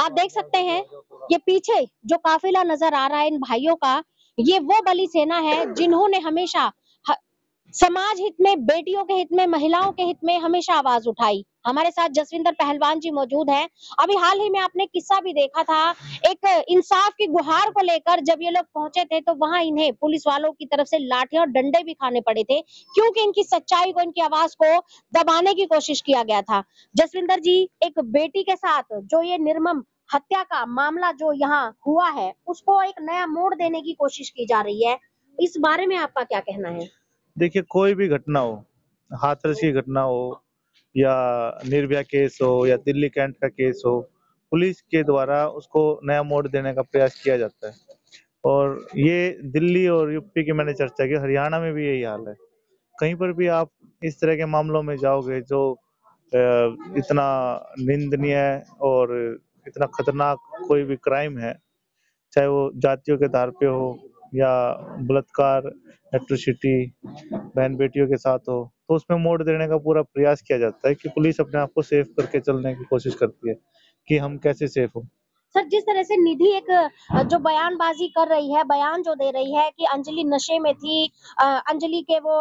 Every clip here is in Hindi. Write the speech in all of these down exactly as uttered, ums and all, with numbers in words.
आप देख सकते हैं ये पीछे जो काफिला नजर आ रहा है इन भाइयों का, ये वो बली सेना है जिन्होंने हमेशा ह, समाज हित में, बेटियों के हित में, महिलाओं के हित में हमेशा आवाज उठाई। हमारे साथ जसविंदर पहलवान जी मौजूद हैं। अभी हाल ही में आपने किस्सा भी देखा था, एक इंसाफ की गुहार को लेकर जब ये लोग पहुंचे थे तो वहां इन्हें पुलिस वालों की तरफ से लाठियां और डंडे भी खाने पड़े थे, क्योंकि इनकी सच्चाई को, इनकी आवाज को दबाने की कोशिश किया गया था। जसविंदर जी, एक बेटी के साथ जो ये निर्मम हत्या का मामला जो यहाँ हुआ है, उसको एक नया मोड़ देने की कोशिश की जा रही है। इस बारे में आपका क्या कहना है? देखिए, कोई भी घटना हो, हाथरस की घटना हो या निर्भया केस हो या दिल्ली कैंट का केस हो, पुलिस के द्वारा उसको नया मोड़ देने का प्रयास किया जाता है। और ये दिल्ली और यूपी की मैंने चर्चा की, हरियाणा में भी यही हाल है। कहीं पर भी आप इस तरह के मामलों में जाओगे जो इतना निंदनीय और इतना खतरनाक कोई भी क्राइम है, चाहे वो जातियों के आधार पे हो या बलात्कार, एट्रोसिटी, बहन बेटियों के साथ हो, तो उसमें मोड़ देने का पूरा प्रयास किया जाता है कि पुलिस अपने आप को सेफ करके चलने की कोशिश करती है कि हम कैसे सेफ हो। सर, जिस तरह से निधि एक जो बयानबाजी कर रही है, बयान जो दे रही है कि अंजलि नशे में थी, अंजलि के वो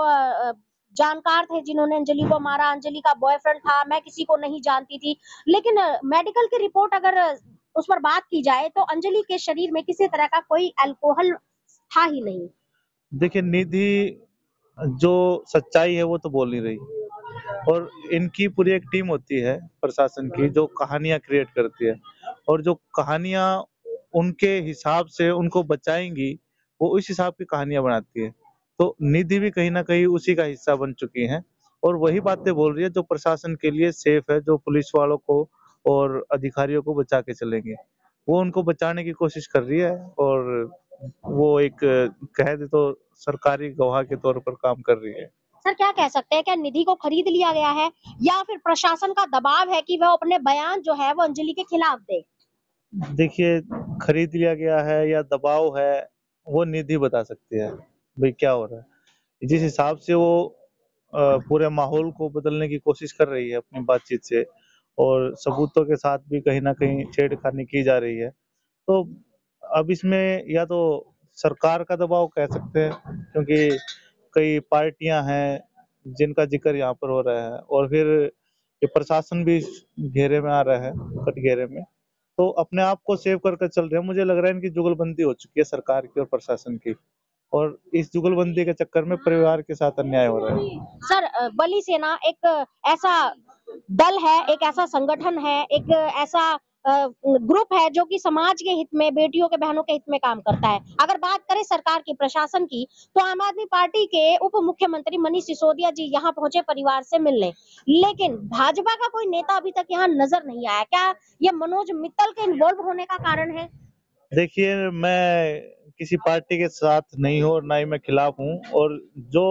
जानकार थे जिन्होंने अंजलि को मारा, अंजलि का बॉयफ्रेंड था, मैं किसी को नहीं जानती थी, लेकिन मेडिकल की रिपोर्ट अगर उस पर बात की जाए तो अंजलि के शरीर में किसी तरह का कोई अल्कोहल था ही नहीं। देखिए, निधि जो सच्चाई है वो तो बोल नहीं रही, और इनकी पूरी एक टीम होती है प्रशासन की जो कहानियां क्रिएट करती है, और जो कहानियां उनके हिसाब से उनको बचाएंगी, वो उस हिसाब की कहानियां बनाती है। तो निधि भी कहीं ना कहीं उसी का हिस्सा बन चुकी हैं, और वही बातें बोल रही है जो प्रशासन के लिए सेफ है, जो पुलिस वालों को और अधिकारियों को बचा के चलेंगे। वो उनको बचाने की कोशिश कर रही है, और वो एक कह दे तो सरकारी गवाह के तौर पर काम कर रही है। सर, क्या कह सकते हैं, क्या निधि को खरीद लिया गया है या फिर प्रशासन का दबाव है कि वह अपने बयान जो है वो अंजलि के खिलाफ दे? देखिए, खरीद लिया गया है या दबाव है, वो निधि बता सकती है भाई क्या हो रहा है। जिस हिसाब से वो अ, पूरे माहौल को बदलने की कोशिश कर रही है अपनी बातचीत से, और सबूतों के साथ भी कहीं ना कहीं छेड़खानी की जा रही है, तो अब इसमें या तो सरकार का दबाव कह सकते हैं, क्योंकि कई पार्टियां हैं जिनका जिक्र यहाँ पर हो रहा है, और फिर ये प्रशासन भी इस घेरे में आ रहा है, कटघेरे में, तो अपने आप को सेव कर कर चल रहे हैं। मुझे लग रहा है इनकी जुगलबंदी हो चुकी है सरकार की और प्रशासन की, और इस जुगलबंदी के चक्कर में परिवार के साथ अन्याय हो रहा है। सर, बली सेना एक ऐसा दल है, एक ऐसा संगठन है, एक ऐसा ग्रुप है जो कि समाज के हित में, बेटियों के, बहनों के हित में काम करता है। अगर बात करें सरकार की, प्रशासन की, तो आम आदमी पार्टी के उप मुख्यमंत्री मनीष सिसोदिया जी यहाँ पहुंचे परिवार से मिलने, लेकिन भाजपा का कोई नेता अभी तक यहाँ नजर नहीं आया। क्या ये मनोज मित्तल के इन्वॉल्व होने का कारण है? देखिए, मैं किसी पार्टी के साथ नहीं हूँ और ना ही मैं खिलाफ हूँ, और जो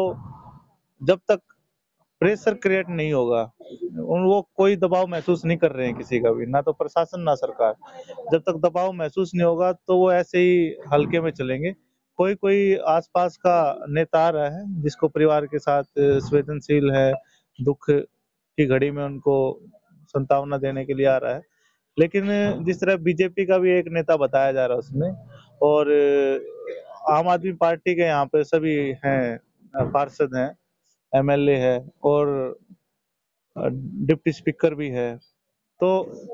जब तक प्रेशर क्रिएट नहीं होगा, उन वो कोई दबाव महसूस नहीं कर रहे हैं किसी का भी, ना तो प्रशासन ना सरकार। जब तक दबाव महसूस नहीं होगा तो वो ऐसे ही हल्के में चलेंगे। कोई कोई आसपास का नेता आ रहा है जिसको परिवार के साथ संवेदनशील है, दुख की घड़ी में उनको संतावना देने के लिए आ रहा है, लेकिन जिस तरह बीजेपी का भी एक नेता बताया जा रहा है उसमें, और आम आदमी पार्टी के यहाँ पे सभी हैं, पार्षद हैं, एमएलए है, और डिप्टी स्पीकर भी है, तो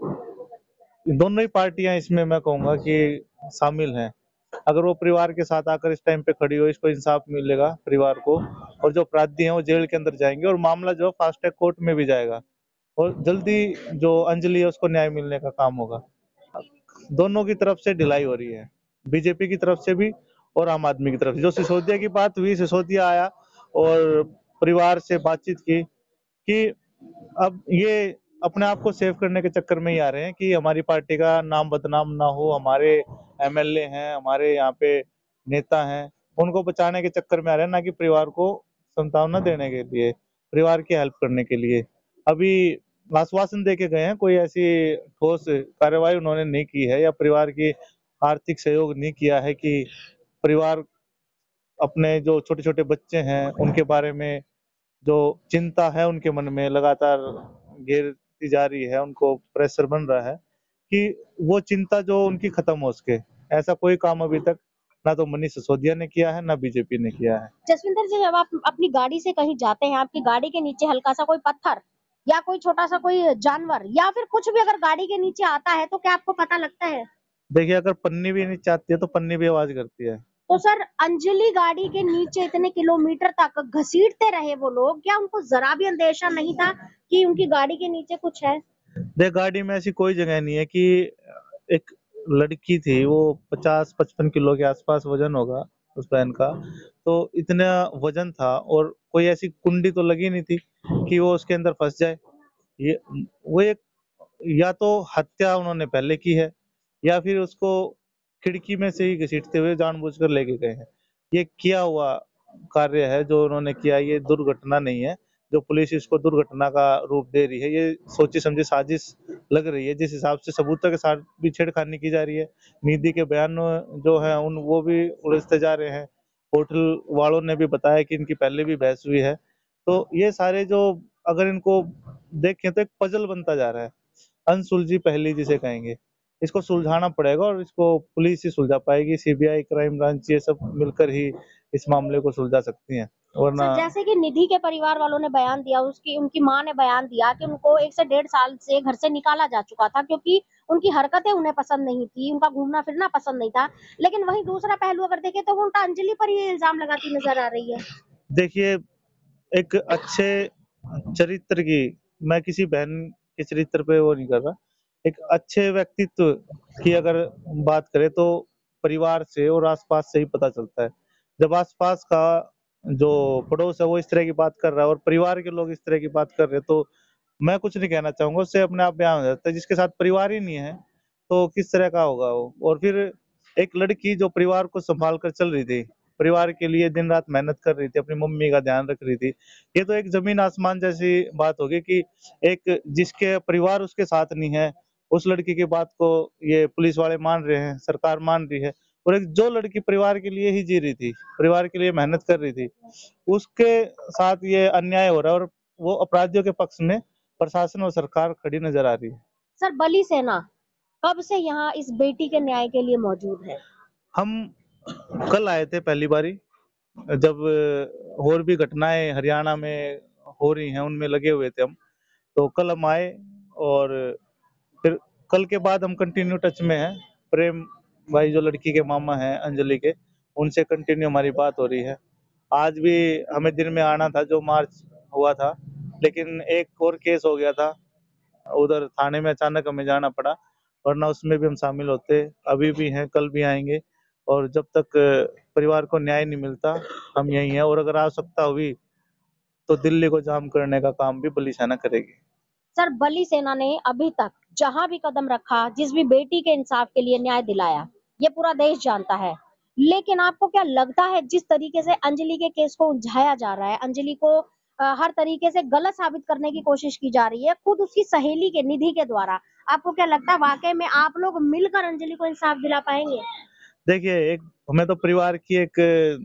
दोनों ही पार्टियां इसमें मैं कहूंगा कि शामिल हैं। अगर वो परिवार के साथ आकर इस टाइम पे खड़ी हो, इसको इंसाफ मिलेगा परिवार को, और जो अपराधी हैं वो जेल के अंदर जाएंगे, और मामला जो फास्ट ट्रैक कोर्ट में भी जाएगा, और जल्दी जो अंजलि है उसको न्याय मिलने का काम होगा। दोनों की तरफ से ढिलाई हो रही है, बीजेपी की तरफ से भी और आम आदमी की तरफ से। जो सिसोदिया की बात हुई, सिसोदिया आया और परिवार से बातचीत की कि अब ये अपने आप को सेव करने के चक्कर में ही आ रहे हैं कि हमारी पार्टी का नाम बदनाम ना हो, हमारे एमएलए हैं, हमारे यहाँ पे नेता हैं, उनको बचाने के चक्कर में आ रहे हैं, ना कि परिवार को संतावना देने के लिए, परिवार की हेल्प करने के लिए। अभी आश्वासन दे के गए हैं, कोई ऐसी ठोस कार्रवाई उन्होंने नहीं की है या परिवार की आर्थिक सहयोग नहीं किया है कि परिवार अपने जो छोटे छोटे बच्चे हैं उनके बारे में जो चिंता है उनके मन में लगातार घेरती जा रही है, उनको प्रेशर बन रहा है कि वो चिंता जो उनकी खत्म हो सके। ऐसा कोई काम अभी तक ना तो मनीष सिसोदिया ने किया है, ना बीजेपी ने किया है। जसविंदर जी, जब आप अपनी गाड़ी से कहीं जाते हैं, आपकी गाड़ी के नीचे हल्का सा कोई पत्थर या कोई छोटा सा कोई जानवर या फिर कुछ भी अगर गाड़ी के नीचे आता है तो क्या आपको पता लगता है? देखिए, अगर पन्नी भी नीचे आती है तो पन्नी भी आवाज करती है। तो सर, अंजलि गाड़ी के नीचे इतने किलोमीटर तक घसीटते रहे वो लोग, क्या उनको जरा भी अंदेशा नहीं था कि उनकी गाड़ी के नीचे कुछ है? देख, गाड़ी में ऐसी कोई जगह नहीं है कि एक लड़की थी, वो पचास पचपन किलो के आसपास वजन होगा उस बहन का, तो इतना वजन था और कोई ऐसी कुंडी तो लगी नहीं थी कि वो उसके अंदर फंस जाए। ये वो एक या तो हत्या उन्होंने पहले की है या फिर उसको खिड़की में से ही घसीटते हुए जानबूझकर लेके गए हैं। ये किया हुआ कार्य है जो उन्होंने किया, ये दुर्घटना नहीं है। जो पुलिस इसको दुर्घटना का रूप दे रही है, ये सोची समझी साजिश लग रही है। जिस हिसाब से सबूतों के साथ भी छेड़खानी की जा रही है, निधि के बयान जो है उन वो भी उलझते जा रहे हैं। होटल वालों ने भी बताया कि इनकी पहले भी बहस हुई है। तो ये सारे जो अगर इनको देखें तो एक पजल बनता जा रहा है, अनसुलझी पहेली जिसे कहेंगे। इसको सुलझाना पड़ेगा और इसको पुलिस ही सुलझा पाएगी, सीबीआई, क्राइम ब्रांच ये सब मिलकर ही इस मामले को सुलझा सकती हैं, वरना। सर, जैसे कि निधि के परिवार वालों ने बयान दिया, उसकी उनकी माँ ने बयान दिया कि उनको एक से डेढ़ साल से घर से निकाला जा चुका था क्योंकि उनकी हरकतें उन्हें पसंद नहीं थी, उनका घूमना फिरना पसंद नहीं था। लेकिन वहीं दूसरा पहलू अगर देखें तो वो उल्टा अंजलि पर ही इल्जाम लगाती नजर आ रही है। देखिए, एक अच्छे चरित्र की, मैं किसी बहन के चरित्र पे वो नहीं कर रहा, एक अच्छे व्यक्तित्व की अगर बात करें तो परिवार से और आसपास से ही पता चलता है। जब आसपास का जो पड़ोस है वो इस तरह की बात कर रहा है और परिवार के लोग इस तरह की बात कर रहे हैं, तो मैं कुछ नहीं कहना चाहूंगा, उससे अपने आप बयान हो जाता है। जिसके साथ परिवार ही नहीं है तो किस तरह का होगा वो। और फिर एक लड़की जो परिवार को संभाल कर चल रही थी, परिवार के लिए दिन रात मेहनत कर रही थी, अपनी मम्मी का ध्यान रख रही थी, ये तो एक जमीन आसमान जैसी बात होगी कि एक जिसके परिवार उसके साथ नहीं है, उस लड़की की बात को ये पुलिस वाले मान रहे हैं, सरकार मान रही है। और एक जो लड़की परिवार के लिए ही जी रही थी, परिवार के लिए मेहनत कर रही थी, उसके साथ ये अन्याय हो रहा है और वो अपराधियों के पक्ष में प्रशासन और सरकार खड़ी नजर आ रही है। सर, बली सेना कब से यहाँ इस बेटी के न्याय के लिए मौजूद है? हम कल आए थे पहली बारी, जब और भी घटनाएं हरियाणा में हो रही हैं उनमें लगे हुए थे हम, तो कल हम आए और फिर कल के बाद हम कंटिन्यू टच में हैं। प्रेम भाई जो लड़की के मामा हैं अंजलि के, उनसे कंटिन्यू हमारी बात हो रही है। आज भी हमें दिन में आना था जो मार्च हुआ था, लेकिन एक और केस हो गया था उधर थाने में, अचानक हमें जाना पड़ा, वरना उसमें भी हम शामिल होते। अभी भी हैं, कल भी आएंगे और जब तक परिवार को न्याय नहीं मिलता हम यहीं हैं। और अगर आवश्यकता हुई तो दिल्ली को जाम करने का काम भी बली सेना करेगी। सर, बली सेना ने अभी तक जहां भी कदम रखा, जिस भी बेटी के इंसाफ के लिए न्याय दिलाया, ये पूरा देश जानता है। लेकिन आपको क्या लगता है जिस तरीके से अंजलि के केस को उलझाया जा रहा है, अंजलि को अ, हर तरीके से गलत साबित करने की कोशिश की जा रही है, खुद उसकी सहेली के निधि के द्वारा, आपको क्या लगता है वाकई में आप लोग मिलकर अंजलि को इंसाफ दिला पाएंगे? देखिए, एक हमें तो परिवार की एक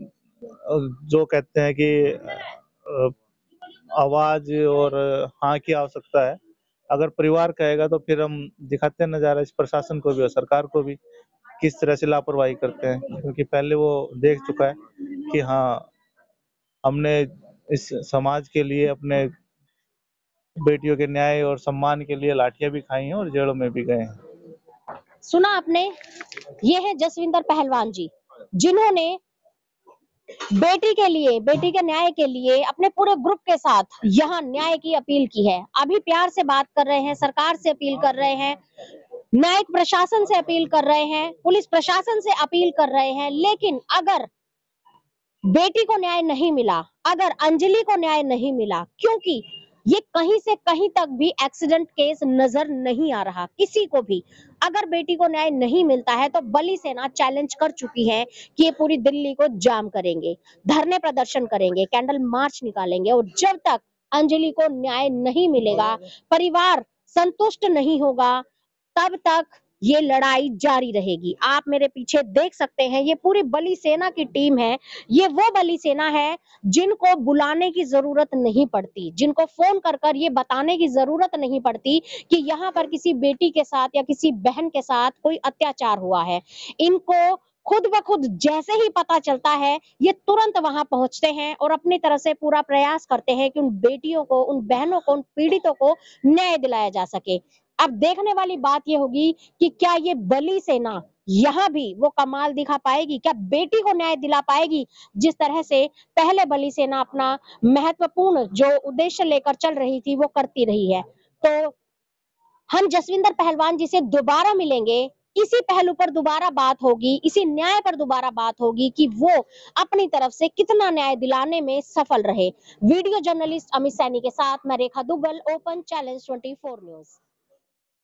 जो कहते हैं कि आवाज और हाँ की आवश्यकता है। अगर परिवार कहेगा तो फिर हम दिखाते नजारा इस प्रशासन को भी और सरकार को भी किस तरह से लापरवाही करते हैं, क्योंकि पहले वो देख चुका है कि हाँ, हमने इस समाज के लिए, अपने बेटियों के न्याय और सम्मान के लिए लाठियां भी खाई हैं और जेलों में भी गए हैं। सुना आपने, ये है जसविंदर पहलवान जी, जिन्होंने बेटी के लिए, बेटी के न्याय के लिए अपने पूरे ग्रुप के साथ यहाँ न्याय की अपील की है। अभी प्यार से बात कर रहे हैं, सरकार से अपील कर रहे हैं, न्यायिक प्रशासन से अपील कर रहे हैं, पुलिस प्रशासन से अपील कर रहे हैं। लेकिन अगर बेटी को न्याय नहीं मिला, अगर अंजलि को न्याय नहीं मिला, क्योंकि ये कहीं से कहीं तक भी एक्सीडेंट केस नजर नहीं आ रहा किसी को भी, अगर बेटी को न्याय नहीं मिलता है तो बली सेना चैलेंज कर चुकी है कि ये पूरी दिल्ली को जाम करेंगे, धरने प्रदर्शन करेंगे, कैंडल मार्च निकालेंगे। और जब तक अंजलि को न्याय नहीं मिलेगा, परिवार संतुष्ट नहीं होगा, तब तक ये लड़ाई जारी रहेगी। आप मेरे पीछे देख सकते हैं, ये पूरी बली सेना की टीम है। ये वो बली सेना है जिनको बुलाने की जरूरत नहीं पड़ती, जिनको फोन कर कर ये बताने की जरूरत नहीं पड़ती कि यहाँ पर किसी बेटी के साथ या किसी बहन के साथ कोई अत्याचार हुआ है। इनको खुद ब खुद जैसे ही पता चलता है, ये तुरंत वहां पहुंचते हैं और अपनी तरफ से पूरा प्रयास करते हैं कि उन बेटियों को, उन बहनों को, उन पीड़ितों को न्याय दिलाया जा सके। अब देखने वाली बात ये होगी कि क्या ये बली सेना यहाँ भी वो कमाल दिखा पाएगी, क्या बेटी को न्याय दिला पाएगी जिस तरह से पहले बली सेना अपना महत्वपूर्ण जो उद्देश्य लेकर चल रही थी वो करती रही है। तो हम जसविंदर पहलवान जी से दोबारा मिलेंगे, इसी पहलू पर दोबारा बात होगी, इसी न्याय पर दोबारा बात होगी कि वो अपनी तरफ से कितना न्याय दिलाने में सफल रहे। वीडियो जर्नलिस्ट अमित सैनी के साथ मैं रेखा दुग्गल, ओपन चैलेंज चौबीस न्यूज।